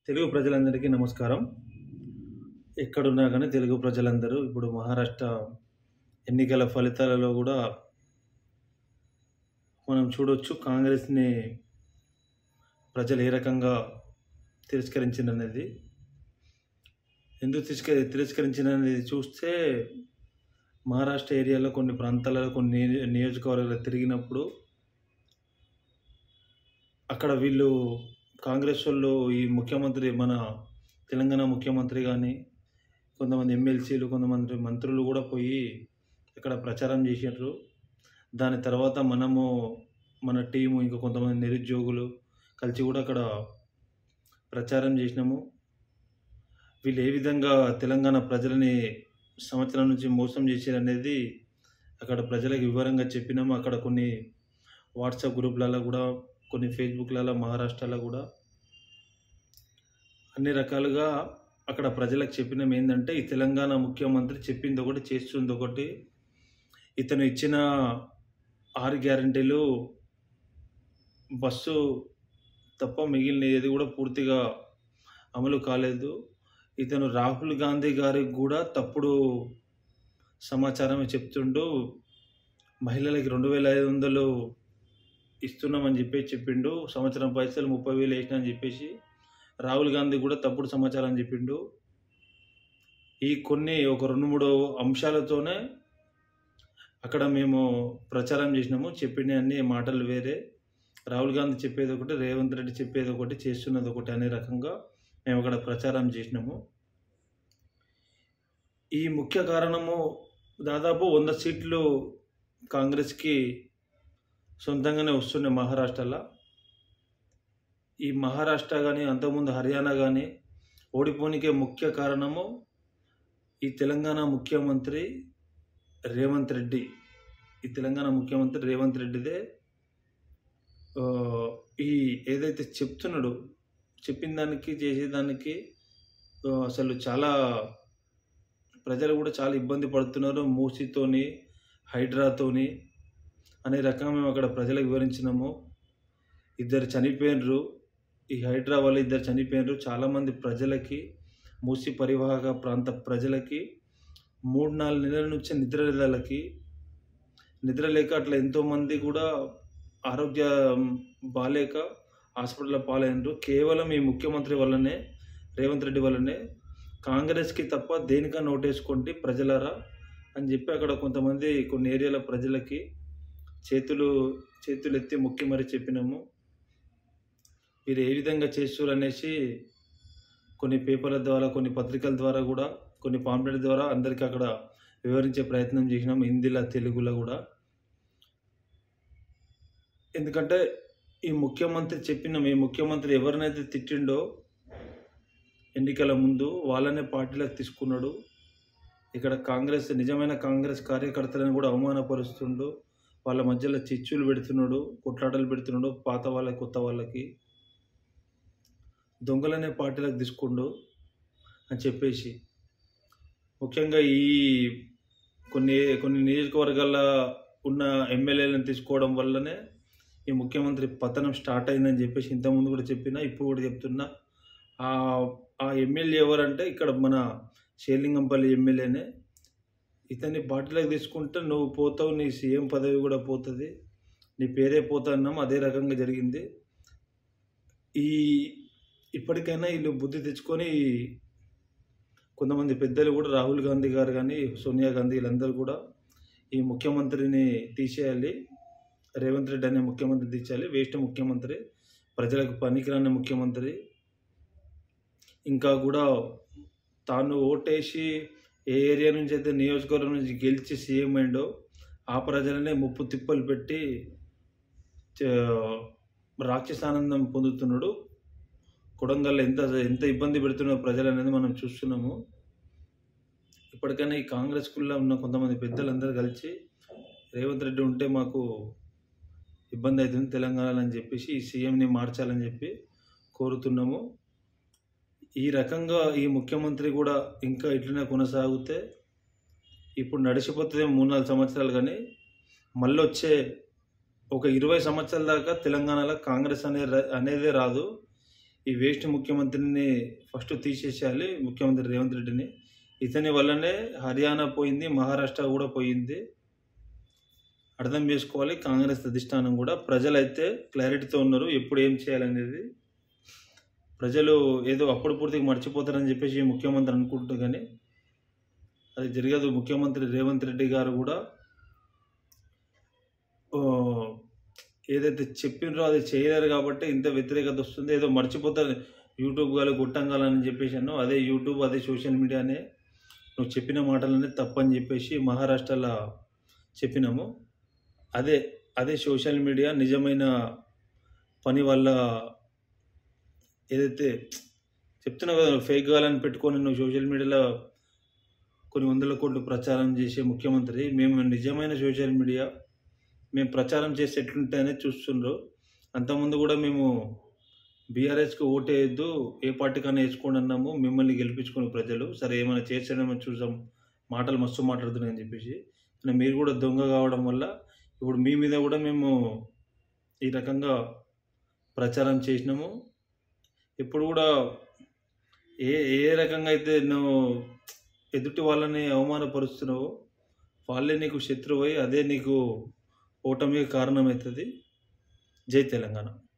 తెలుగు ప్రజలందరికీ నమస్కారం. ఎక్కడున్నా గానీ తెలుగు ప్రజలందరూ ఇప్పుడు మహారాష్ట్ర ఎన్నికల ఫలితాలలో గూడా మనం చూడొచ్చు. కాంగ్రెస్‌ని ప్రజలు ఏ రకంగా తిరస్కరించిందనేది. ఎందుకు తిరస్కరించిందనేది చూస్తే మహారాష్ట్ర ఏరియాలో కొన్ని ప్రాంతాలలో కొన్ని నియోజకవర్గాల్లో తిరిగినప్పుడు అక్కడ వీళ్ళు కాంగ్రెసోళ్ళు ఈ ముఖ్యమంత్రి మన తెలంగాణ ముఖ్యమంత్రి గానీ, కొంతమంది ఎమ్మెల్సీలు, కొంతమంది మంత్రులు గూడా పోయి అక్కడ ప్రచారం జేసిండ్రు. దాని తర్వాత మనము మన టీము ఇంకా కొంతమంది నిరుద్యోగులు కలిసి గూడా అక్కడ ప్రచారం జేసినాము. వీళ్ళు ఏ విధంగా తెలంగాణ ప్రజలని సంవత్సరం నుంచి మోసం జేసిరనేది అక్కడ ప్రజలకు వివరంగా చెప్పినాము. అక్కడ కొన్ని వాట్సాప్ గ్రూప్‌లలో గూడా, కొన్ని ఫేస్‌బుక్‌లలో మహారాష్ట్రలో గూడా అన్ని రకాలుగా అక్కడ ప్రజలకు చెప్పినమేందంటే, ఈ తెలంగాణ ముఖ్యమంత్రి చెప్పిందొకటి, చేస్తుందొకటి. ఇతను ఇచ్చిన 6 గ్యారంటీలు బస్సు తప్ప మిగిలిన ఏది గూడా పూర్తిగా అమలు కాలేదు. ఇతను రాహుల్ గాంధీ గారికి గూడా తప్పుడు సమాచారమే చెప్తుండు. మహిళలకి 2500 ఇస్తున్నామని జెప్పేసి చెప్పిండు. సంవత్సరం పైసలు 30,000 ఏసినా అని జెప్పేసి రాహుల్ గాంధీ గూడా తప్పుడు సమాచారం జెప్పిండు. ఈ కొన్ని ఒక 2, 3 అంశాలతోనే అక్కడ మేము ప్రచారం జేసినాము. చెప్పినయన్ని మాటలు వేరే. రాహుల్ గాంధీ చెప్పేదొకటి, రేవంత్ రెడ్డి చెప్పేదొకటి, చేస్తున్నదొకటి అనే రకంగా మేమక్కడ ప్రచారం జేసినాము. ఈ ముఖ్య కారణము దాదాపు 100 సీట్లు కాంగ్రెస్‌కి సొంతంగానే వస్తున్నాయి మహారాష్ట్రల. ఈ మహారాష్ట్ర గానీ, అంతకుముందు హర్యానా గానీ ఓడిపోనీకే ముఖ్య కారణము ఈ తెలంగాణ ముఖ్యమంత్రి రేవంత్ రెడ్డి. ఈ తెలంగాణ ముఖ్యమంత్రి రేవంత్ రెడ్డిదే. ఈ ఏదైతే చెప్తున్నాడో, చెప్పిన దానికి, చేసేదానికి అసలు చాలా ప్రజలు గూడా చాలా ఇబ్బంది పడుతున్నారు. మూసీతోని, హైడ్రాతోని అనే రకంగా మేము అక్కడ ప్రజలకు వివరించినాము. 2 చనిపోయినరు. ఈ హైడ్రా వల్ల 2 చనిపోయినరు. చాలామంది ప్రజలకి, మూసీ పరివాహక ప్రాంత ప్రజలకి 3, 4 నెలల నుంచి నిద్ర లేక అట్లా ఎంతోమంది కూడా ఆరోగ్యం బాలేక హాస్పిటల్‌ల పాలైనరు. కేవలం ఈ ముఖ్యమంత్రి వల్లనే, రేవంత్ రెడ్డి వల్లనే. కాంగ్రెస్‌కి తప్ప దేనికన్నా ఓటేసుకోండి ప్రజలారా అని జెప్పి అక్కడ కొంతమంది కొన్ని ఏరియాల ప్రజలకి చేతులెత్తి మొక్కి మరీ చెప్పినాము. వీరు ఏ విధంగా చేస్తుర్రనేసి కొన్ని పేపర్ల ద్వారా, కొన్ని పత్రికల ద్వారా గూడా, కొన్ని పాంప్లెట్ల ద్వారా అందరికి అక్కడ వివరించే ప్రయత్నం చేసినాం. హిందీలో, తెలుగులో గూడా. ఎందుకంటే ఈ ముఖ్యమంత్రి ఎవరినైతే తిట్టిండో ఎన్నికల ముందు వాళ్ళనే పార్టీలోకి తీసుకున్నాడు. ఇక్కడ నిజమైన కాంగ్రెస్ కార్యకర్తలను కూడా అవమానపరుస్తుండు. వాళ్ళ మధ్యలో చిచ్చులు పెడుతున్నాడు, కొట్లాటలు పెడుతున్నాడు. పాత వాళ్ళకి, కొత్త వాళ్ళకి. దొంగలనే పార్టీలోకి తీసుకుండు అని చెప్పేసి, ముఖ్యంగా ఈ కొన్ని నియోజకవర్గాల్లో ఉన్న ఎమ్మెల్యేలను తీసుకోవడం వల్లనే ఈ ముఖ్యమంత్రి పతనం స్టార్ట్ అయిందని చెప్పేసి ఇంతకుముందు కూడా చెప్పినా, ఇప్పుడు కూడా చెప్తున్నా. ఆ ఎమ్మెల్యే ఎవరంటే ఇక్కడ మన షేర్లింగంపల్లి ఎమ్మెల్యేనే. ఇతన్ని పార్టీలోకి తీసుకుంటే నువ్వు పోతావు, నీ సీఎం పదవి కూడా పోతుంది, నీ పేరే పోతాన్నాం. అదే రకంగా జరిగింది. ఇప్పటికైనా వీళ్ళు బుద్ధి తెచ్చుకొని కొంతమంది పెద్దలు కూడా, రాహుల్ గాంధీ గారు కానీ, సోనియా గాంధీ, వీళ్ళందరూ కూడా ఈ ముఖ్యమంత్రిని తీసేయాలి. రేవంత్ రెడ్డి అనే ముఖ్యమంత్రిని తీసేయాలి. వేస్ట్ ముఖ్యమంత్రి, ప్రజలకు పనికిరాని ముఖ్యమంత్రి. ఇంకా కూడా తాను ఓటేసి ఏ ఏరియా నుంచి అయితే, నియోజకవర్గం నుంచి గెలిచి సీఎం అయిండో ఆ ప్రజలనే ముప్పు తిప్పలు పెట్టి రాక్షసానందం పొందుతున్నాడు. కొడంగల్లో ఎంత ఇబ్బంది పెడుతున్నారో ప్రజలు అనేది మనం చూస్తున్నాము. ఇప్పటికైనా ఈ కాంగ్రెస్‌కుల్లో ఉన్న కొంతమంది పెద్దలందరూ కలిసి రేవంత్ రెడ్డి ఉంటే మాకు ఇబ్బంది అవుతుంది తెలంగాణలో అని చెప్పేసి ఈ సీఎంని మార్చాలని చెప్పి కోరుతున్నాము. ఈ రకంగా ఈ ముఖ్యమంత్రి కూడా ఇంకా ఇట్లనే కొనసాగితే ఇప్పుడు నడిచిపోతుంది 3, 4 సంవత్సరాలు. కానీ మళ్ళీ వచ్చే ఒక 20 సంవత్సరాల దాకా తెలంగాణలో కాంగ్రెస్ అనేదే రాదు. ఈ వేస్ట్ ముఖ్యమంత్రిని ఫస్ట్ తీసేసేయాలి, ముఖ్యమంత్రి రేవంత్ రెడ్డిని. ఇతని వల్లనే హర్యానా పోయింది, మహారాష్ట్ర కూడా పోయింది. అర్థం చేసుకోవాలి కాంగ్రెస్ అధిష్టానం కూడా. ప్రజలైతే క్లారిటీతో ఉన్నారు ఎప్పుడు ఏం చేయాలనేది. ప్రజలు ఏదో అప్పుడు పూర్తిగా మర్చిపోతారని చెప్పేసి ముఖ్యమంత్రి అనుకుంటారు, కానీ అది జరగదు. ముఖ్యమంత్రి రేవంత్ రెడ్డి గారు కూడా ఏదైతే చెప్పినరో అది చేయలేరు కాబట్టి ఇంత వ్యతిరేకత వస్తుంది. ఏదో మర్చిపోతారు, యూట్యూబ్ గాలు గొట్టంగాలని చెప్పేసాను. అదే యూట్యూబ్, అదే సోషల్ మీడియానే నువ్వు చెప్పిన మాటలనే తప్పని చెప్పేసి మహారాష్ట్రలో చెప్పినాము. అదే అదే సోషల్ మీడియా నిజమైన పని వల్ల ఏదైతే చెప్తున్నావు కదా, ఫేక్ గాలని పెట్టుకొని నువ్వు సోషల్ మీడియాలో కొన్ని వందల కోట్లు ప్రచారం చేసే ముఖ్యమంత్రి. మేము నిజమైన సోషల్ మీడియా మేము ప్రచారం చేసి ఎట్లుంటాయనే చూస్తుండ్రు. అంతకుముందు కూడా మేము బీఆర్ఎస్కి ఓటేయద్దు, ఏ పార్టీకైనా వేసుకోండి అన్నాము. మిమ్మల్ని గెలిపించుకుని ప్రజలు సరే ఏమైనా చేసాడేమో చూసాం, మాటలు మస్తు మాట్లాడుతున్నాయని చెప్పేసి. కానీ మీరు కూడా దొంగ కావడం వల్ల ఇప్పుడు మీ మీద కూడా మేము ఈ రకంగా ప్రచారం చేసినాము. ఇప్పుడు కూడా ఏ ఏ రకంగా అయితే నువ్వు ఎదుటి వాళ్ళని అవమానపరుస్తున్నావో వాళ్ళే నీకు శత్రువై అదే నీకు ఓటమికి కారణమవుతుంది. జై తెలంగాణ.